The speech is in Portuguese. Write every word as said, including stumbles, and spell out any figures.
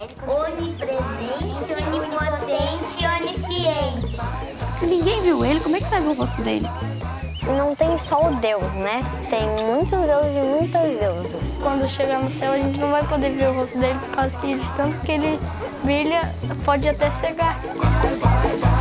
Onipresente, onipotente e onisciente. Se ninguém viu ele, como é que sabe o rosto dele? Não tem só o Deus, né? Tem muitos deuses e muitas deusas. Quando chegar no céu, a gente não vai poder ver o rosto dele, por causa que de tanto que ele brilha, pode até cegar.